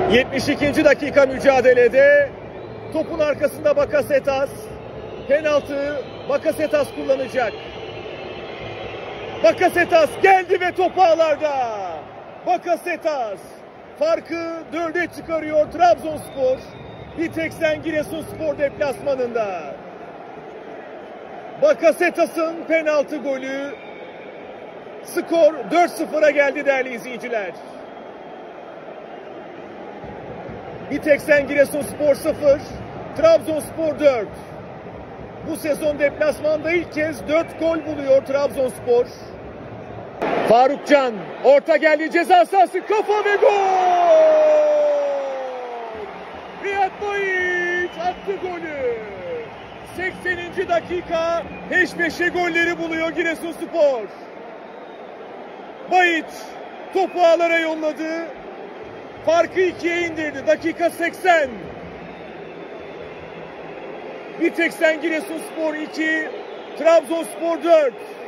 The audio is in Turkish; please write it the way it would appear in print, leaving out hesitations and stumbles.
72. dakika mücadelede topun arkasında Bakasetas. Penaltı Bakasetas kullanacak. Bakasetas geldi ve top ağlarda. Bakasetas farkı 4'e çıkarıyor Trabzonspor. Biteksen Giresunspor deplasmanında. Bakasetas'ın penaltı golü. Skor 4-0'a geldi değerli izleyiciler. Biteksen Giresunspor 0, Trabzonspor 4. Bu sezon deplasmanda ilk kez 4 gol buluyor Trabzonspor. Farukcan orta geldi, ceza sahası, kafa ve gol! Riyad Bayiç attı golü. 80. dakika peş peşe golleri buluyor Giresunspor. Bayiç topu ağlara yolladı. Farkı 2'ye indirdi. Dakika 80. Biteksen Giresunspor 2, Trabzonspor 4.